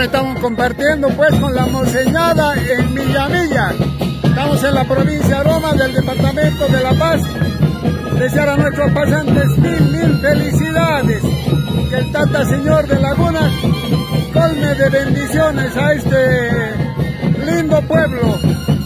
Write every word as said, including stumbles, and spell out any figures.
Bueno, estamos compartiendo pues con la monseñada en Millamilla. Estamos en la provincia de Roma, del departamento de La Paz. Desear a nuestros pasantes mil, mil felicidades. Que el Tata Señor de Laguna colme de bendiciones a este lindo pueblo.